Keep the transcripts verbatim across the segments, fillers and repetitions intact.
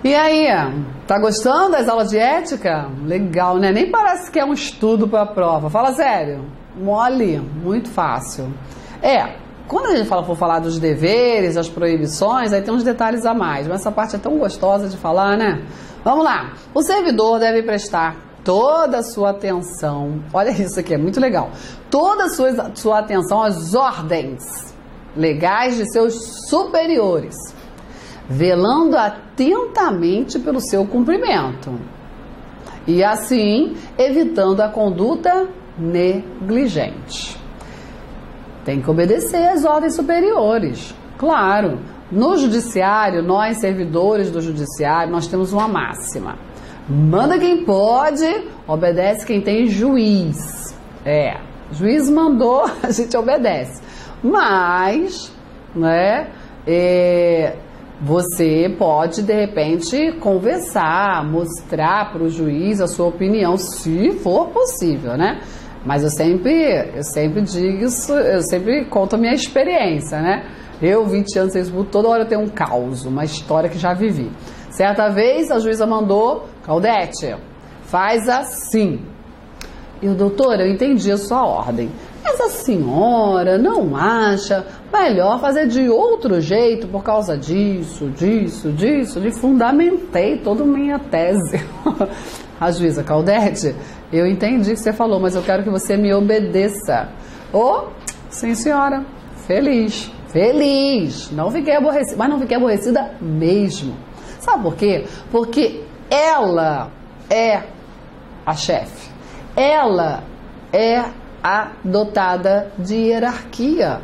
E aí, tá gostando das aulas de ética? Legal, né? Nem parece que é um estudo para a prova. Fala sério. Mole, muito fácil. É, quando a gente fala, for falar dos deveres, das proibições, aí tem uns detalhes a mais. Mas essa parte é tão gostosa de falar, né? Vamos lá. O servidor deve prestar toda a sua atenção. Olha isso aqui, é muito legal. Toda a sua, sua atenção às ordens legais de seus superiores, velando atentamente pelo seu cumprimento e assim evitando a conduta negligente. Tem que obedecer às ordens superiores, claro. No judiciário, nós servidores do judiciário, nós temos uma máxima: manda quem pode, obedece quem tem juiz. É, juiz mandou, a gente obedece. Mas, né, é, você pode, de repente, conversar, mostrar para o juiz a sua opinião, se for possível, né? Mas eu sempre, eu sempre digo isso, eu sempre conto a minha experiência, né? Eu, vinte anos, toda hora eu tenho um caos, uma história que já vivi. Certa vez, a juíza mandou: Claudete, faz assim. E o doutor, eu entendi a sua ordem, mas a senhora não acha melhor fazer de outro jeito por causa disso, disso, disso? E fundamentei toda a minha tese. A juíza: Claudete, eu entendi o que você falou, mas eu quero que você me obedeça. Oh, sim senhora, feliz, feliz. Não fiquei aborrecida, mas não fiquei aborrecida mesmo. Sabe por quê? Porque ela é a chefe. Ela é a dotada de hierarquia.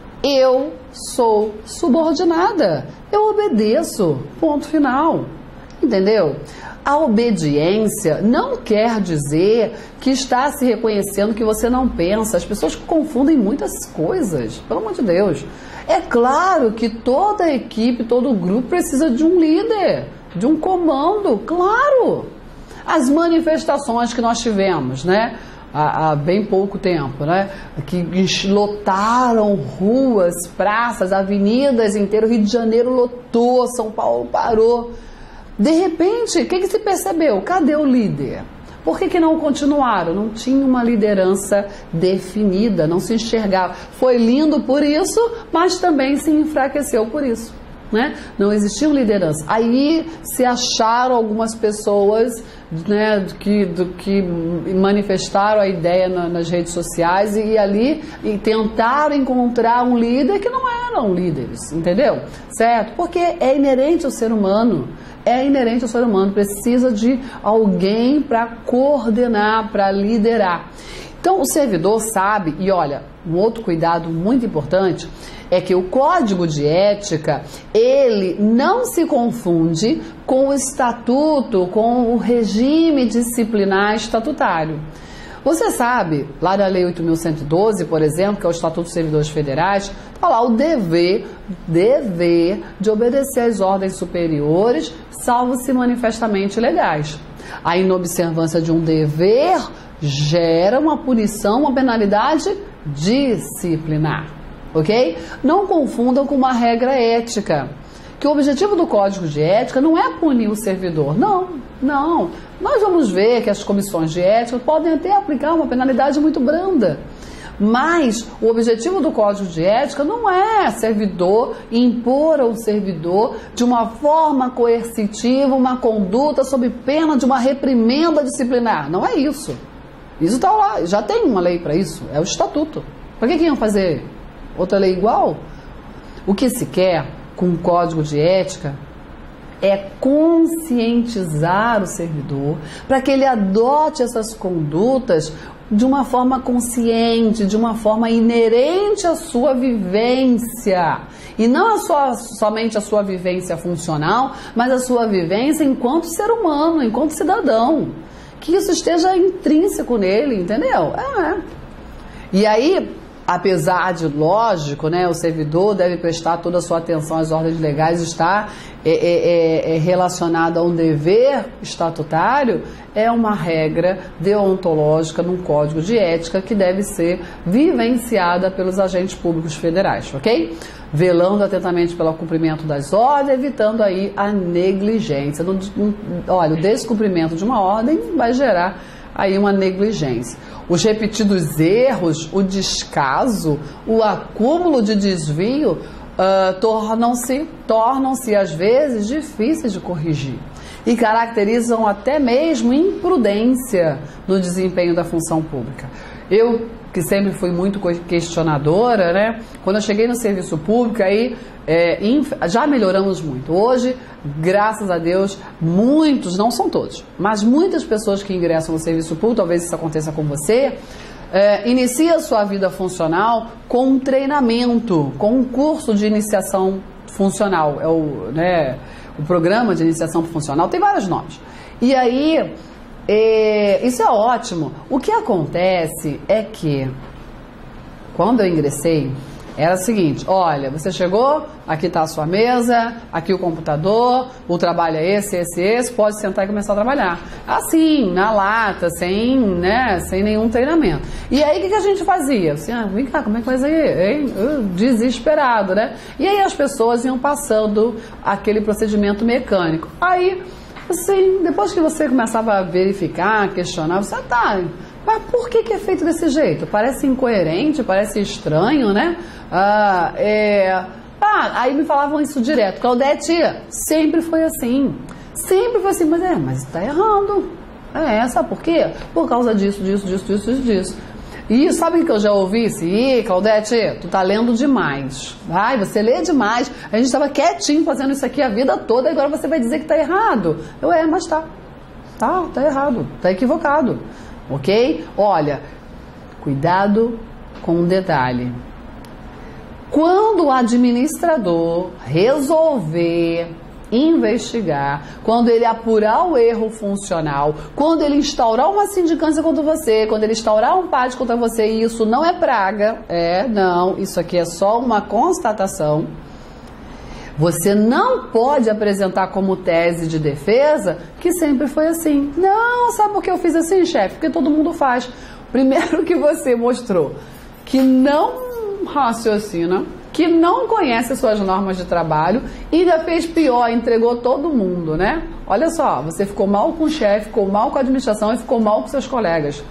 Eu sou subordinada. Eu obedeço. Ponto final. Entendeu? A obediência não quer dizer que está se reconhecendo que você não pensa. As pessoas confundem muitas coisas. Pelo amor de Deus. É claro que toda a equipe, todo o grupo precisa de um líder, de um comando. Claro! As manifestações que nós tivemos, né, há, há bem pouco tempo, né, que lotaram ruas, praças, avenidas inteiras, Rio de Janeiro lotou, São Paulo parou. De repente, o que, que se percebeu? Cadê o líder? Por que, que não continuaram? Não tinha uma liderança definida, não se enxergava. Foi lindo por isso, mas também se enfraqueceu por isso. Né? Não existia liderança. Aí se acharam algumas pessoas, né, que, do, que manifestaram a ideia na, nas redes sociais e, e ali e tentaram encontrar um líder que não eram líderes, entendeu? Certo? Porque é inerente ao ser humano. É inerente ao ser humano. Precisa de alguém para coordenar, para liderar. Então o servidor sabe, e olha, um outro cuidado muito importante é que o código de ética, ele não se confunde com o estatuto, com o regime disciplinar estatutário. Você sabe, lá na Lei oito mil cento e doze, por exemplo, que é o Estatuto dos Servidores Federais, está lá o dever, dever de obedecer às ordens superiores, salvo se manifestamente ilegais. A inobservância de um dever gera uma punição, uma penalidade disciplinar, ok? Não confundam com uma regra ética, que o objetivo do Código de Ética não é punir o servidor, não, não. Nós vamos ver que as comissões de ética podem até aplicar uma penalidade muito branda, mas o objetivo do Código de Ética não é servidor impor ao servidor de uma forma coercitiva uma conduta sob pena de uma reprimenda disciplinar, não é isso. Isso está lá, já tem uma lei para isso, é o estatuto. Para que, que iam fazer outra lei igual? O que se quer com o código de ética é conscientizar o servidor para que ele adote essas condutas de uma forma consciente, de uma forma inerente à sua vivência. E não a sua, somente a sua vivência funcional, mas a sua vivência enquanto ser humano, enquanto cidadão. Que isso esteja intrínseco nele, entendeu? É. E aí, apesar de, lógico, né, o servidor deve prestar toda a sua atenção às ordens legais, estar é, é, é, relacionado a um dever estatutário, é uma regra deontológica num código de ética que deve ser vivenciada pelos agentes públicos federais, ok? Velando atentamente pelo cumprimento das ordens, evitando aí a negligência. No, no, olha, o descumprimento de uma ordem vai gerar aí uma negligência. Os repetidos erros, o descaso, o acúmulo de desvio uh, tornam-se, tornam-se às vezes difíceis de corrigir e caracterizam até mesmo imprudência no desempenho da função pública. Eu, que sempre fui muito questionadora, né? Quando eu cheguei no serviço público, aí é, já melhoramos muito. Hoje, graças a Deus, muitos, não são todos, mas muitas pessoas que ingressam no serviço público, talvez isso aconteça com você, é, inicia a sua vida funcional com um treinamento, com um curso de iniciação funcional. É o, né, o programa de iniciação funcional, tem vários nomes. E aí, é, isso é ótimo. O que acontece é que, quando eu ingressei, era o seguinte: olha, você chegou, aqui está a sua mesa, aqui o computador, o trabalho é esse, esse, esse, pode sentar e começar a trabalhar. Assim, na lata, sem, né, sem nenhum treinamento. E aí o que, que a gente fazia? Assim, ah, vem cá, como é que faz aí? Hein? Desesperado, né? E aí as pessoas iam passando aquele procedimento mecânico. Aí, assim, depois que você começava a verificar, questionar, você, ah, tá, mas por que, que é feito desse jeito? Parece incoerente, parece estranho, né? Ah, é... ah, aí me falavam isso direto. Claudete, sempre foi assim. Sempre foi assim, mas é, mas tá errando. É, sabe por quê? Por causa disso, disso, disso, disso, disso, disso. E sabe o que eu já ouvi? Ih, Claudete, tu tá lendo demais. Ai, você lê demais. A gente estava quietinho fazendo isso aqui a vida toda e agora você vai dizer que tá errado. Eu, é, mas tá. Tá, tá errado. Tá equivocado. Ok? Olha, cuidado com um detalhe. Quando o administrador resolver investigar, quando ele apurar o erro funcional, quando ele instaurar uma sindicância contra você, quando ele instaurar um P A D contra você, e isso não é praga, é, não, isso aqui é só uma constatação, você não pode apresentar como tese de defesa que sempre foi assim. Não, sabe por que eu fiz assim, chefe? Porque todo mundo faz. Primeiro que você mostrou que não raciocina, que não conhece suas normas de trabalho e ainda fez pior, entregou todo mundo, né? Olha só, você ficou mal com o chefe, ficou mal com a administração e ficou mal com seus colegas.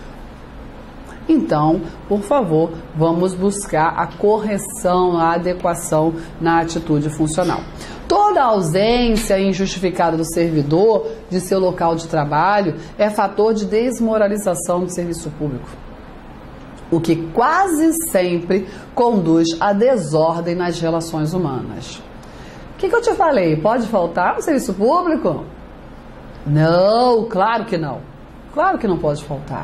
Então, por favor, vamos buscar a correção, a adequação na atitude funcional. Toda ausência injustificada do servidor de seu local de trabalho é fator de desmoralização do serviço público, o que quase sempre conduz à desordem nas relações humanas. O que, que eu te falei? Pode faltar no serviço público? Não, claro que não. Claro que não pode faltar.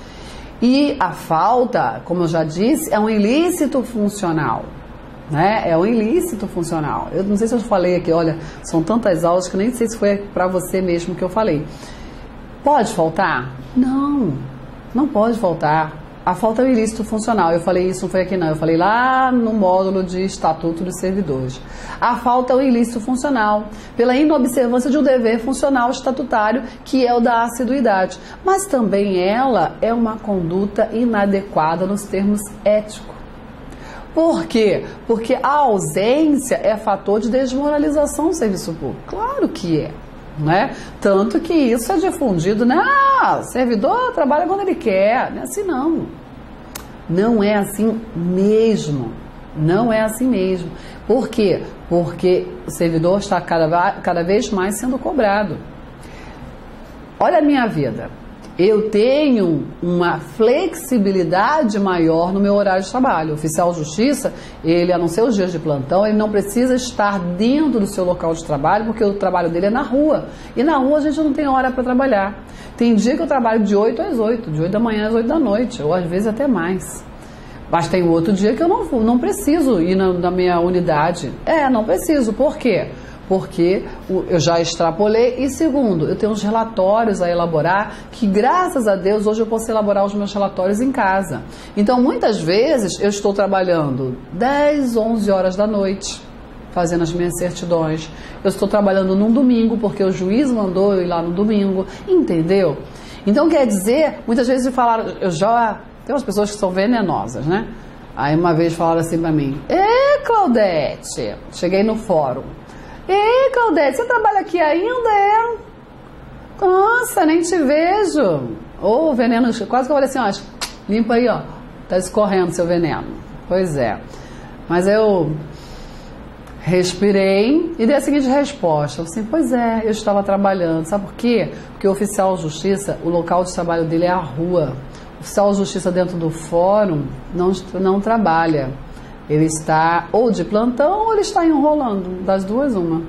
E a falta, como eu já disse, é um ilícito funcional. Né? É um ilícito funcional. Eu não sei se eu falei aqui, olha, são tantas aulas que eu nem sei se foi para você mesmo que eu falei. Pode faltar? Não, não pode faltar. A falta é um ilícito funcional. Eu falei isso, não foi aqui não, eu falei lá no módulo de Estatuto dos Servidores. A falta é um ilícito funcional, pela inobservância de um dever funcional estatutário, que é o da assiduidade. Mas também ela é uma conduta inadequada nos termos éticos. Por quê? Porque a ausência é fator de desmoralização do serviço público. Claro que é. Né? Tanto que isso é difundido, né? Ah, o servidor trabalha quando ele quer. Não é assim não. Não é assim mesmo. Não é assim mesmo. Por quê? Porque o servidor está cada, cada vez mais sendo cobrado. Olha a minha vida. Eu tenho uma flexibilidade maior no meu horário de trabalho. O oficial de justiça, ele, a não ser os dias de plantão, ele não precisa estar dentro do seu local de trabalho, porque o trabalho dele é na rua. E na rua a gente não tem hora para trabalhar. Tem dia que eu trabalho de oito às oito, de oito da manhã às oito da noite, ou às vezes até mais. Mas tem outro dia que eu não, não preciso ir na, na minha unidade. É, não preciso. Por quê? porque eu já extrapolei. E segundo, eu tenho uns relatórios a elaborar que, graças a Deus, hoje eu posso elaborar os meus relatórios em casa. Então, muitas vezes, eu estou trabalhando dez, onze horas da noite, fazendo as minhas certidões. Eu estou trabalhando num domingo, porque o juiz mandou eu ir lá no domingo, entendeu? Então, quer dizer, muitas vezes falaram, eu já... Tem umas pessoas que são venenosas, né? Aí uma vez falaram assim pra mim: Ê, Claudete, cheguei no fórum. Ê, Claudete, você trabalha aqui ainda, é? Nossa, nem te vejo. Ô, oh, veneno, quase que eu falei assim, ó, limpa aí, ó, tá escorrendo seu veneno. Pois é. Mas eu respirei e dei a seguinte resposta. Eu assim, pois é, eu estava trabalhando. Sabe por quê? Porque o oficial de justiça, o local de trabalho dele é a rua. O oficial de justiça dentro do fórum não, não trabalha. Ele está ou de plantão ou ele está enrolando. Das duas, uma.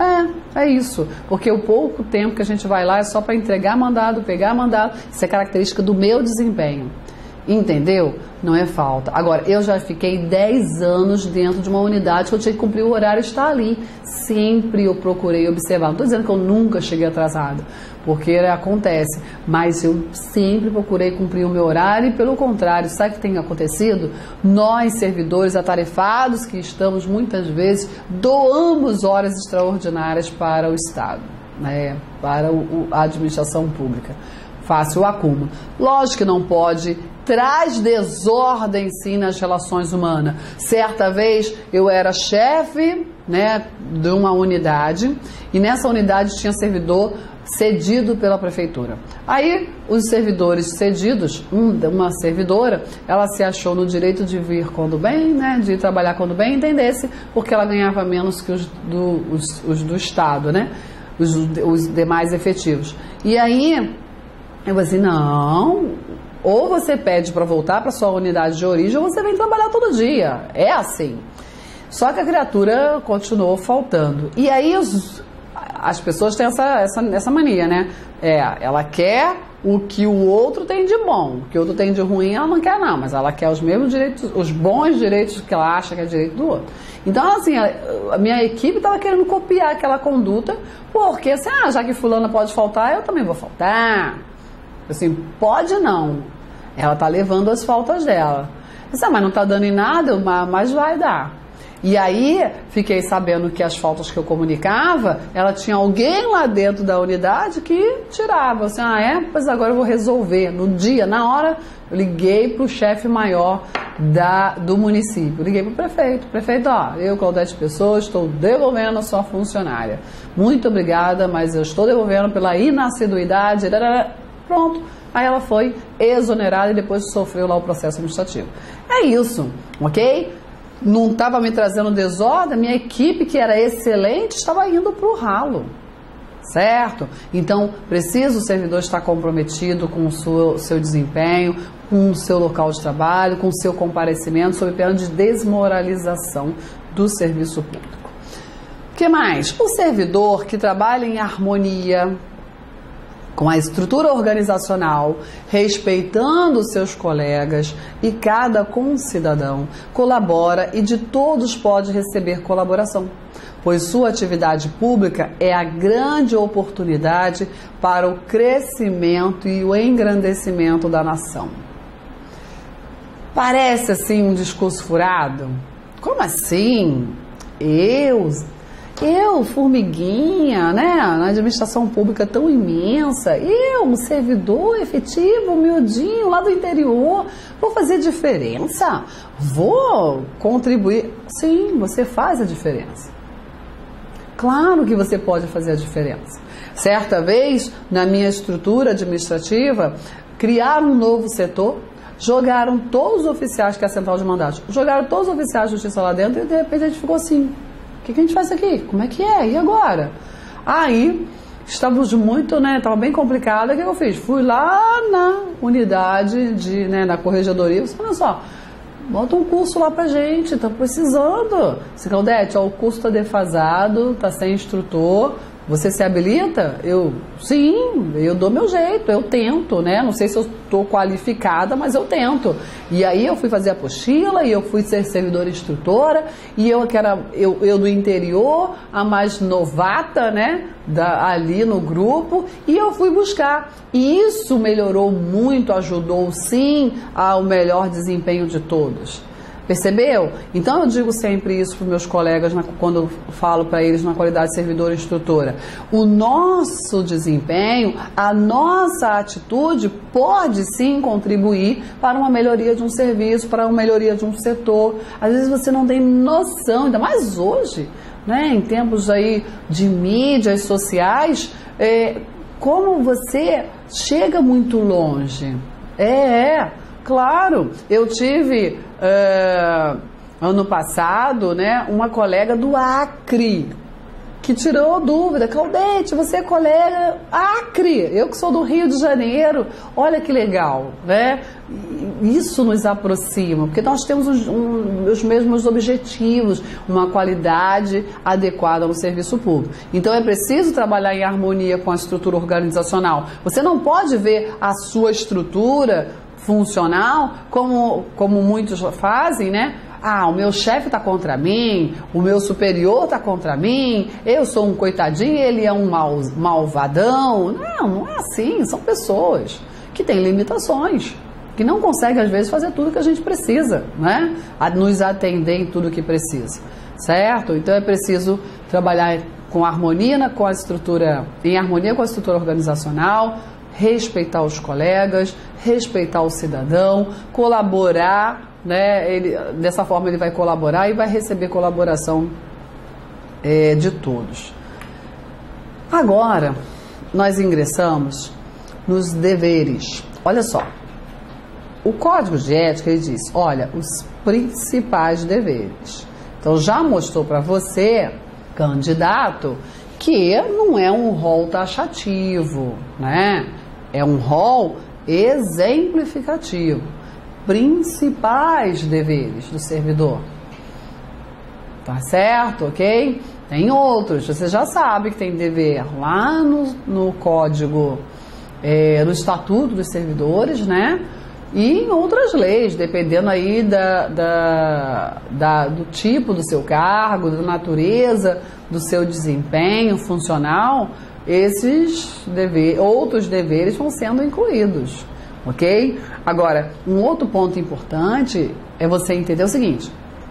É, é isso. Porque o pouco tempo que a gente vai lá é só para entregar mandado, pegar mandado. Isso é característica do meu desempenho. Entendeu? Não é falta. Agora, eu já fiquei dez anos dentro de uma unidade que eu tinha que cumprir o horário e estar ali. Sempre eu procurei observar. Não estou dizendo que eu nunca cheguei atrasado, porque acontece. Mas eu sempre procurei cumprir o meu horário e, pelo contrário, sabe o que tem acontecido? Nós, servidores atarefados, que estamos muitas vezes, doamos horas extraordinárias para o Estado, né? Para o, a administração pública. Fácil o acúmulo. Lógico que não pode, traz desordem sim nas relações humanas. Certa vez eu era chefe, né, de uma unidade e nessa unidade tinha servidor cedido pela prefeitura. Aí os servidores cedidos, um, uma servidora, ela se achou no direito de vir quando bem, né, de ir trabalhar quando bem, entendesse, porque ela ganhava menos que os do, os, os do Estado, né, os, os demais efetivos. E aí eu falei assim, não, ou você pede para voltar para sua unidade de origem ou você vem trabalhar todo dia. É assim. Só que a criatura continuou faltando. E aí os, as pessoas têm essa, essa, essa mania, né? É, ela quer o que o outro tem de bom. O que o outro tem de ruim ela não quer não, mas ela quer os mesmos direitos, os bons direitos que ela acha que é direito do outro. Então, assim, a, a minha equipe estava querendo copiar aquela conduta, porque assim, ah, já que fulana pode faltar, eu também vou faltar. Assim, pode não. Ela tá levando as faltas dela. Assim, mas não tá dando em nada, mas vai dar. E aí, fiquei sabendo que as faltas que eu comunicava, ela tinha alguém lá dentro da unidade que tirava. Assim, ah, é? Pois agora eu vou resolver. No dia, na hora, eu liguei pro chefe maior da, do município. Eu liguei pro prefeito. Prefeito, ó, eu, Claudete Pessoa, estou devolvendo a sua funcionária. Muito obrigada, mas eu estou devolvendo pela inassiduidade. Pronto. Aí ela foi exonerada e depois sofreu lá o processo administrativo. É isso, ok? Não estava me trazendo desordem, minha equipe, que era excelente, estava indo para o ralo, certo? Então, precisa o servidor estar comprometido com o seu, seu desempenho, com o seu local de trabalho, com o seu comparecimento, sob pena de desmoralização do serviço público. O que mais? O servidor que trabalha em harmonia com a estrutura organizacional, respeitando os seus colegas e cada concidadão, colabora e de todos pode receber colaboração, pois sua atividade pública é a grande oportunidade para o crescimento e o engrandecimento da nação. Parece assim um discurso furado? Como assim? Eu... Eu, formiguinha, né, na administração pública tão imensa, eu, um servidor efetivo, miudinho, lá do interior, vou fazer diferença? Vou contribuir? Sim, você faz a diferença. Claro que você pode fazer a diferença. Certa vez, na minha estrutura administrativa, criaram um novo setor, jogaram todos os oficiais, que é a central de mandatos, jogaram todos os oficiais de justiça lá dentro e de repente a gente ficou assim... O que, que a gente faz aqui? Como é que é? E agora? Aí, estávamos muito, né? Estava bem complicado. O que eu fiz? Fui lá na unidade, de, né, na corregedoria. Olha só, bota um curso lá pra gente, tá precisando. Se Claudete, ó, o curso está defasado, tá sem instrutor, Você se habilita? Eu, sim, eu dou meu jeito, eu tento, né? Não sei se eu estou qualificada, mas eu tento. E aí eu fui fazer a apostila, e eu fui ser servidora instrutora, e eu que era, eu, eu do interior, a mais novata, né? Da, ali no grupo, e eu fui buscar. E isso melhorou muito, ajudou sim ao melhor desempenho de todos. Percebeu? Então eu digo sempre isso para os meus colegas na, quando eu falo para eles na qualidade de servidora instrutora. O nosso desempenho, a nossa atitude pode sim contribuir para uma melhoria de um serviço, para uma melhoria de um setor. Às vezes você não tem noção, ainda mais hoje, né, em tempos aí de mídias sociais, é, como você chega muito longe. É, é. Claro, eu tive uh, ano passado, né, uma colega do Acre que tirou dúvida. Claudete, você é colega Acre, eu que sou do Rio de Janeiro. Olha que legal, né? Isso nos aproxima, porque nós temos os, um, os mesmos objetivos, uma qualidade adequada no serviço público. Então é preciso trabalhar em harmonia com a estrutura organizacional. Você não pode ver a sua estrutura funcional, como, como muitos fazem, né? Ah, o meu chefe está contra mim, o meu superior está contra mim, eu sou um coitadinho, ele é um mal, malvadão. Não, não é assim, são pessoas que têm limitações, que não conseguem às vezes fazer tudo que a gente precisa, né? A nos atender em tudo que precisa, certo? Então é preciso trabalhar com harmonia com a estrutura, em harmonia com a estrutura organizacional, respeitar os colegas, respeitar o cidadão, colaborar, né? Ele, dessa forma ele vai colaborar e vai receber colaboração é, de todos. Agora, nós ingressamos nos deveres. Olha só, o Código de Ética ele diz, olha, os principais deveres. Então já mostrou para você, candidato, que não é um rol taxativo, né? É um rol exemplificativo. Principais deveres do servidor. Tá certo, ok? Tem outros, você já sabe que tem dever lá no, no código, é, no estatuto dos servidores, né? E em outras leis, dependendo aí da, da, da, do tipo do seu cargo, da natureza do seu desempenho funcional, esses dever, outros deveres vão sendo incluídos, ok? Agora, um outro ponto importante é você entender o seguinte,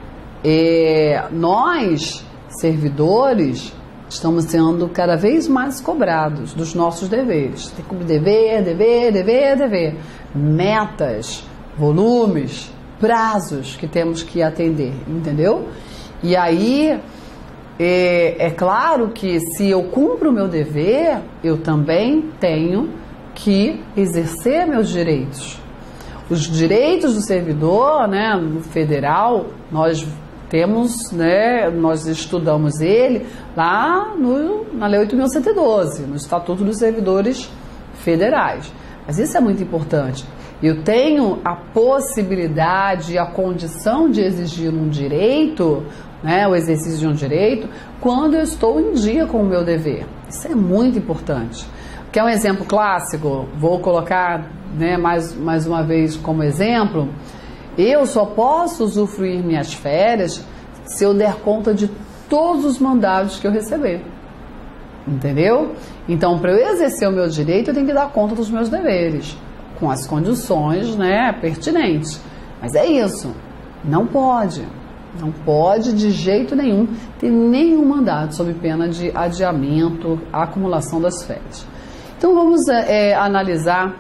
é, nós, servidores, estamos sendo cada vez mais cobrados dos nossos deveres. Tem como dever, dever, dever, dever. Metas, volumes, prazos que temos que atender, entendeu? E aí... É, é claro que se eu cumpro o meu dever, eu também tenho que exercer meus direitos. Os direitos do servidor, né, no federal, nós temos, né, nós estudamos ele lá no, na Lei oito mil cento e doze, no Estatuto dos Servidores Federais. Mas isso é muito importante. Eu tenho a possibilidade, a condição de exigir um direito, né, o exercício de um direito, quando eu estou em dia com o meu dever. Isso é muito importante. Quer um exemplo clássico? Vou colocar, né, mais, mais uma vez como exemplo. Eu só posso usufruir minhas férias se eu der conta de todos os mandados que eu receber. Entendeu? Então, para eu exercer o meu direito, eu tenho que dar conta dos meus deveres, com as condições, né, pertinentes. Mas é isso. Não pode. Não pode de jeito nenhum ter nenhum mandado sob pena de adiamento, acumulação das férias. Então vamos é, analisar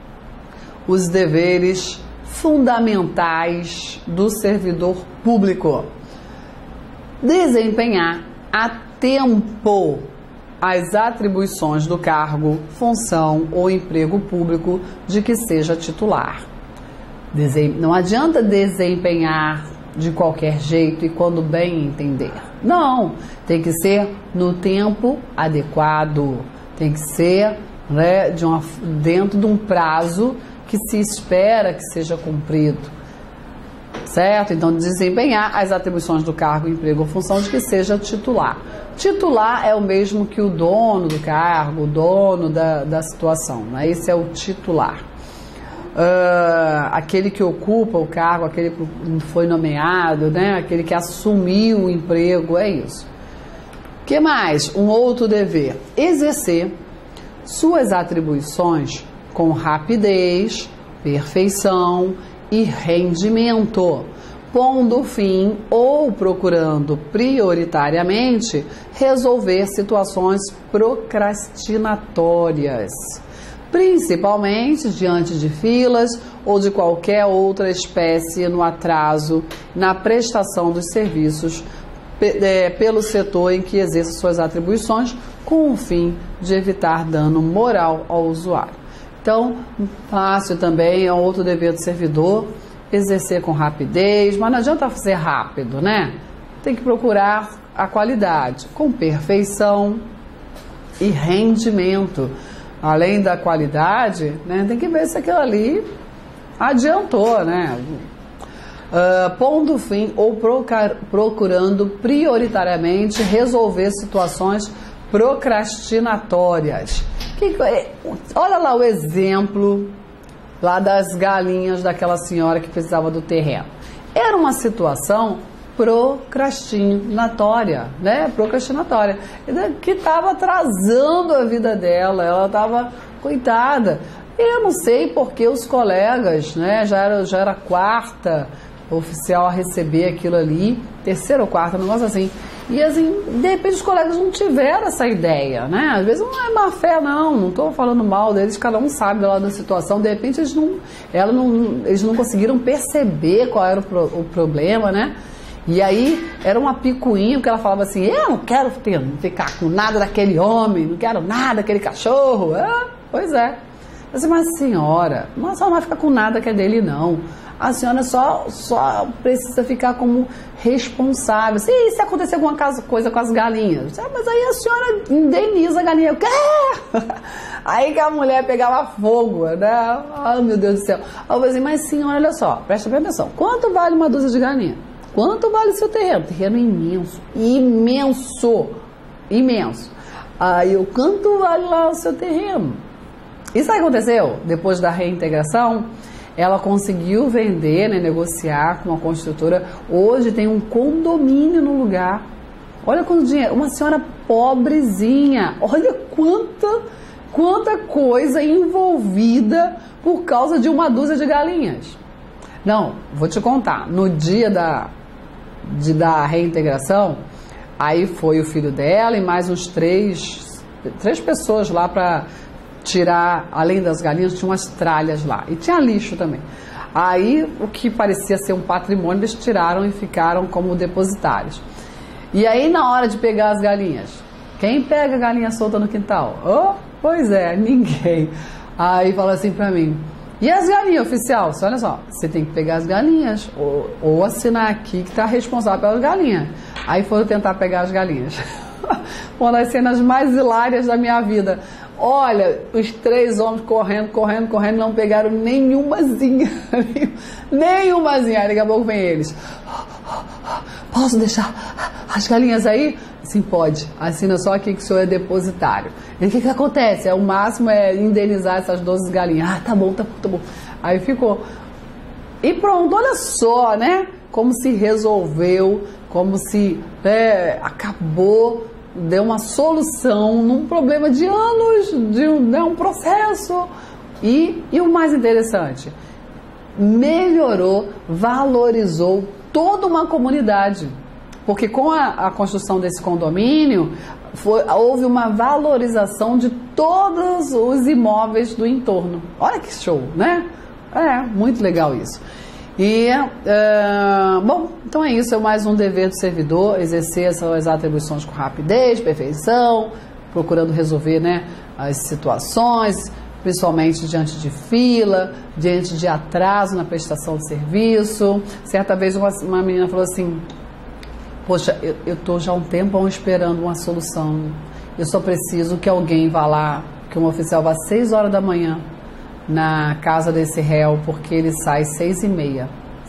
os deveres fundamentais do servidor público. Desempenhar a tempo as atribuições do cargo, função ou emprego público de que seja titular. Não adianta desempenhar de qualquer jeito e quando bem entender. Não, tem que ser no tempo adequado, tem que ser, né, de uma, dentro de um prazo que se espera que seja cumprido. certo? Então, desempenhar as atribuições do cargo, emprego ou função de que seja titular. Titular é o mesmo que o dono do cargo, o dono da, da situação, né? Esse é o titular. Uh, aquele que ocupa o cargo, aquele que foi nomeado, né? Aquele que assumiu o emprego, é isso. O que mais? Um outro dever: exercer suas atribuições com rapidez, perfeição e rendimento, pondo fim ou procurando prioritariamente resolver situações procrastinatórias, principalmente diante de filas ou de qualquer outra espécie no atraso na prestação dos serviços é, pelo setor em que exerce suas atribuições, com o fim de evitar dano moral ao usuário. Então, fácil também, é um outro dever do servidor, exercer com rapidez, mas não adianta fazer rápido, né? Tem que procurar a qualidade, com perfeição e rendimento. Além da qualidade, né, tem que ver se aquilo ali adiantou, né? Uh, pondo fim ou procurando prioritariamente resolver situações procrastinatórias. Que, olha lá o exemplo lá das galinhas daquela senhora que precisava do terreno. Era uma situação procrastinatória, né? Procrastinatória, que estava atrasando a vida dela. Ela estava, coitada. Eu não sei porque os colegas, né? Já era, já era a quarta oficial a receber aquilo ali, terceira ou quarta, um negócio assim. E assim, de repente os colegas não tiveram essa ideia, né? Às vezes não é má fé, não, não estou falando mal deles, cada um sabe lá da situação, de repente eles não, ela não, eles não conseguiram perceber qual era o, pro, o problema, né? E aí era uma picuinha, porque ela falava assim: eu não quero ter, ficar com nada daquele homem, não quero nada daquele cachorro. Ah, pois é. Eu disse: mas senhora, a senhora não vai ficar com nada que é dele, não. A senhora só, só precisa ficar como responsável. Se, se acontecer alguma coisa com as galinhas, ah, mas aí a senhora indeniza a galinha. O quê? Aí que a mulher pegava fogo, né? Ai, meu Deus do céu. Eu falei assim: mas senhora, olha só, presta bem atenção. Quanto vale uma dúzia de galinha? Quanto vale o seu terreno? Terreno imenso. Imenso. Imenso. Aí eu, quanto vale lá o seu terreno? Isso aí aconteceu depois da reintegração. Ela conseguiu vender, né, negociar com uma construtora. Hoje tem um condomínio no lugar. Olha quanto dinheiro. Uma senhora pobrezinha. Olha quanta, quanta coisa envolvida por causa de uma dúzia de galinhas. Não, vou te contar. No dia da, de, da reintegração, aí foi o filho dela e mais uns três, três pessoas lá para tirar, além das galinhas, tinha umas tralhas lá. E tinha lixo também. Aí, o que parecia ser um patrimônio, eles tiraram e ficaram como depositários. E aí, na hora de pegar as galinhas, quem pega a galinha solta no quintal? Oh, pois é, ninguém. Aí fala assim pra mim: e as galinhas, oficial? Olha só, você tem que pegar as galinhas, ou, ou assinar aqui que está responsável pelas galinhas. Aí foram tentar pegar as galinhas. Uma das cenas mais hilárias da minha vida. Olha, os três homens correndo, correndo, correndo, não pegaram nenhumazinha. Nenhumazinha. Aí daqui a pouco vem eles: posso deixar as galinhas aí? Sim, pode. Assina só aqui que o senhor é depositário. E o que que acontece? É, o máximo é indenizar essas doze galinhas. Ah, tá bom, tá bom, tá bom. Aí ficou. E pronto, olha só, né? Como se resolveu, como se é, acabou, deu uma solução num problema de anos, de um, né, um processo. E, e o mais interessante, melhorou, valorizou toda uma comunidade. Porque com a, a construção desse condomínio, foi, houve uma valorização de todos os imóveis do entorno. Olha que show, né? É, muito legal isso. E, uh, bom, então é isso, é mais um dever do servidor, exercer essas atribuições com rapidez, perfeição, procurando resolver, né, as situações, principalmente diante de fila, diante de atraso na prestação de serviço. Certa vez uma, uma menina falou assim: poxa, eu estou já há um tempão esperando uma solução, eu só preciso que alguém vá lá, que um oficial vá às seis horas da manhã na casa desse réu, porque ele sai seis e meia.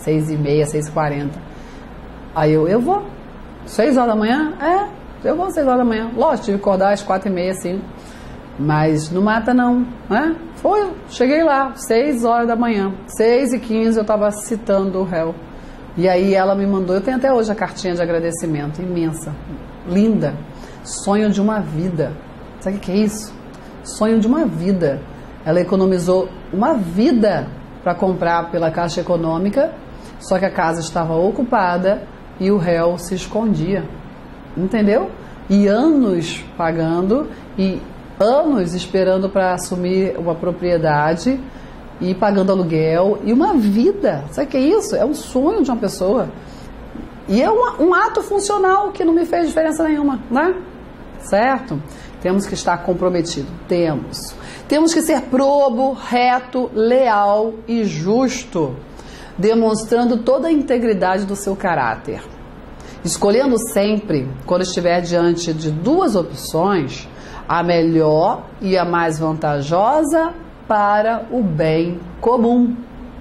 seis e meia, seis e quarenta. Aí eu, eu vou. seis horas da manhã? É, eu vou às seis horas da manhã. Lógico, tive que acordar às quatro e meia, assim. Mas não mata não, né? Foi, cheguei lá, seis horas da manhã. seis e quinze eu estava citando o réu. E aí ela me mandou, eu tenho até hoje a cartinha de agradecimento, imensa, linda. Sonho de uma vida. Sabe o que é isso? Sonho de uma vida. Ela economizou uma vida para comprar pela Caixa Econômica, só que a casa estava ocupada e o réu se escondia. Entendeu? E anos pagando e anos esperando para assumir uma propriedade e pagando aluguel e uma vida. Sabe o que é isso? É um sonho de uma pessoa. E é um, um ato funcional que não me fez diferença nenhuma, né? Certo? Temos que estar comprometido. Temos. Temos que ser probo, reto, leal e justo, demonstrando toda a integridade do seu caráter. Escolhendo sempre, quando estiver diante de duas opções, a melhor e a mais vantajosa para o bem comum.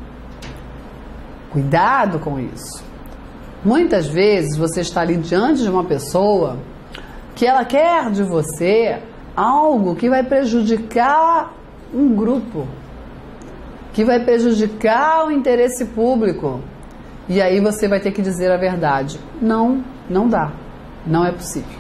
Cuidado com isso. Muitas vezes você está ali diante de uma pessoa que ela quer de você algo que vai prejudicar um grupo, que vai prejudicar o interesse público. E aí você vai ter que dizer a verdade. Não, não dá. Não é possível.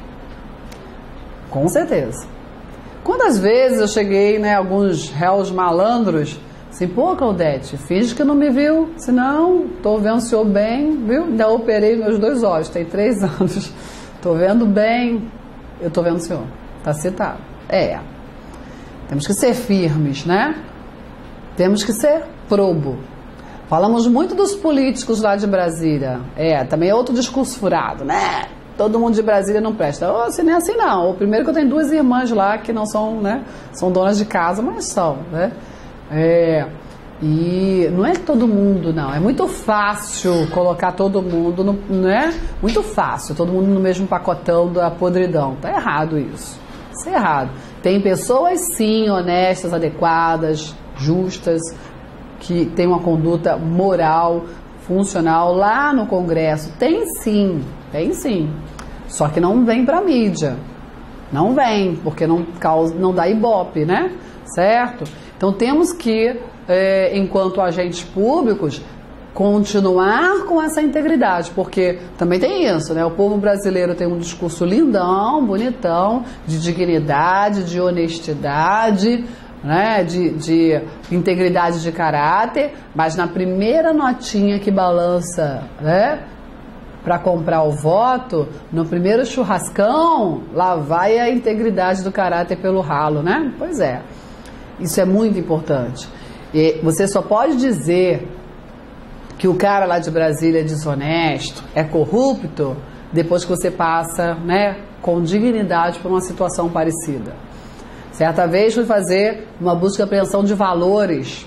Com certeza. Quantas vezes eu cheguei, né, alguns réus malandros, assim, pô, Claudete, finge que não me viu, senão tô vendo o senhor bem, viu? Ainda operei meus dois olhos, tem três anos, tô vendo bem, eu tô vendo o senhor, tá citado. É, temos que ser firmes, né? Temos que ser probo. Falamos muito dos políticos lá de Brasília, é, também é outro discurso furado, né? Todo mundo de Brasília não presta. Oh, assim, nem é assim não. O primeiro que eu tenho duas irmãs lá que não são, né, são donas de casa, mas são, né? É, e não é todo mundo, não. É muito fácil colocar todo mundo, no, né? Muito fácil, todo mundo no mesmo pacotão da podridão. Tá errado isso. Isso é errado. Tem pessoas, sim, honestas, adequadas, justas, que têm uma conduta moral, funcional lá no Congresso. Tem sim. Tem sim, só que não vem para mídia, não vem, porque não, causa, não dá ibope, né? Certo? Então temos que, é, enquanto agentes públicos, continuar com essa integridade, porque também tem isso, né? O povo brasileiro tem um discurso lindão, bonitão, de dignidade, de honestidade, né? de, de integridade de caráter, mas na primeira notinha que balança, né, para comprar o voto, no primeiro churrascão, lá vai a integridade do caráter pelo ralo, né? Pois é, isso é muito importante. E você só pode dizer que o cara lá de Brasília é desonesto, é corrupto, depois que você passa, né, com dignidade por uma situação parecida. Certa vez fui fazer uma busca e apreensão de valores,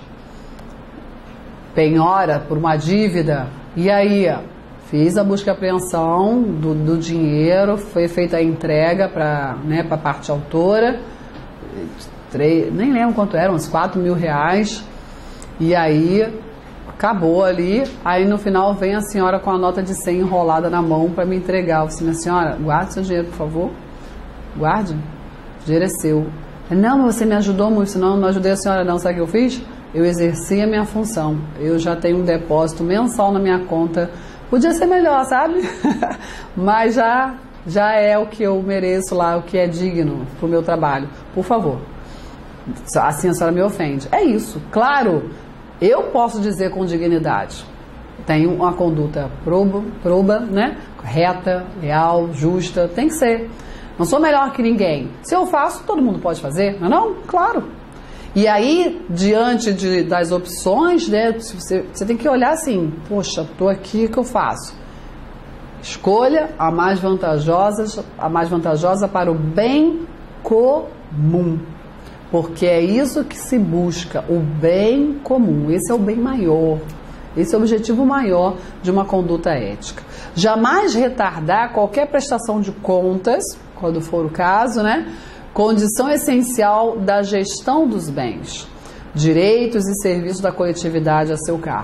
penhora por uma dívida, e aí fiz a busca e apreensão do, do dinheiro, foi feita a entrega para, né, para a parte autora, três, nem lembro quanto era, uns quatro mil reais, e aí acabou ali, aí no final vem a senhora com a nota de cem enrolada na mão para me entregar. Eu disse, minha senhora, guarde seu dinheiro, por favor, guarde, o dinheiro é seu. Não, mas você me ajudou muito, senão eu não ajudei a senhora não, sabe o que eu fiz? Eu exerci a minha função, eu já tenho um depósito mensal na minha conta. Podia ser melhor, sabe? Mas já, já é o que eu mereço lá, o que é digno pro meu trabalho. Por favor. Assim a senhora me ofende. É isso. Claro, eu posso dizer com dignidade. Tenho uma conduta proba, proba, né? Reta, leal, justa. Tem que ser. Não sou melhor que ninguém. Se eu faço, todo mundo pode fazer, não é não? Claro. E aí, diante de, das opções, né, você, você tem que olhar assim, poxa, estou aqui, o que eu faço? Escolha a mais vantajosa, a mais vantajosa para o bem comum. Porque é isso que se busca, o bem comum. Esse é o bem maior. Esse é o objetivo maior de uma conduta ética. Jamais retardar qualquer prestação de contas, quando for o caso, né? Condição essencial da gestão dos bens, direitos e serviços da coletividade a seu cargo.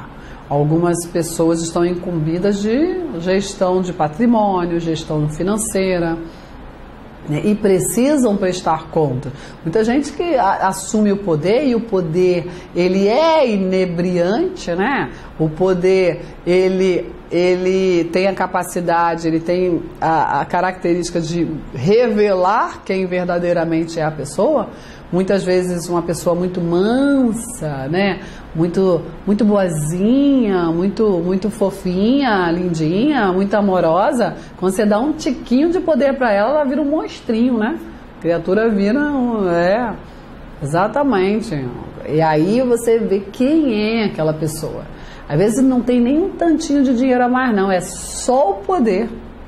Algumas pessoas estão incumbidas de gestão de patrimônio, gestão financeira, né, e precisam prestar conta. Muita gente que a, assume o poder, e o poder ele é inebriante, né? O poder ele, ele tem a capacidade, ele tem a, a característica de revelar quem verdadeiramente é a pessoa. Muitas vezes uma pessoa muito mansa, né? Muito, muito boazinha, muito, muito fofinha, lindinha, muito amorosa. Quando você dá um tiquinho de poder para ela, ela vira um monstrinho, né? A criatura vira um, é, exatamente. E aí você vê quem é aquela pessoa. Às vezes não tem nem um tantinho de dinheiro a mais, não. É só o poder.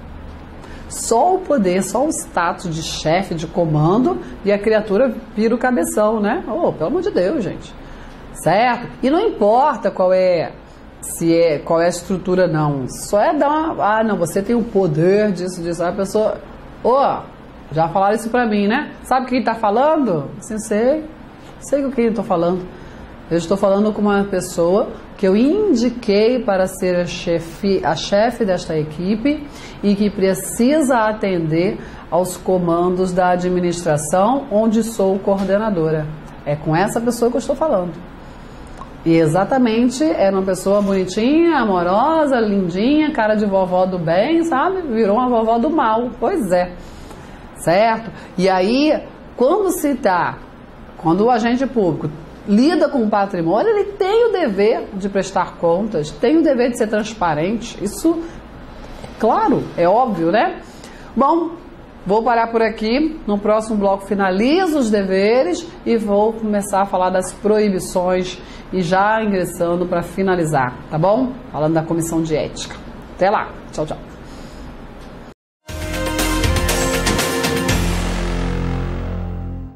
Só o poder, só o status de chefe, de comando, e a criatura vira o cabeção, né? Oh, pelo amor de Deus, gente. Certo? E não importa qual é, se é, qual é a estrutura, não. Só é dar uma... Ah, não, você tem o poder disso, disso. Aí a pessoa... Oh, já falaram isso pra mim, né? Sabe o que ele tá falando? Sim, sei. Sei o que eu tô falando. Eu estou falando com uma pessoa que eu indiquei para ser a chefe, a chefe desta equipe e que precisa atender aos comandos da administração, onde sou coordenadora. É com essa pessoa que eu estou falando. E exatamente, era uma pessoa bonitinha, amorosa, lindinha, cara de vovó do bem, sabe? Virou uma vovó do mal. Pois é. Certo? E aí, quando se tá, quando o agente público lida com o patrimônio, ele tem o dever de prestar contas, tem o dever de ser transparente. Isso, claro, é óbvio, né? Bom, vou parar por aqui. No próximo bloco finalizo os deveres e vou começar a falar das proibições e já ingressando para finalizar, tá bom? Falando da comissão de ética. Até lá. Tchau, tchau.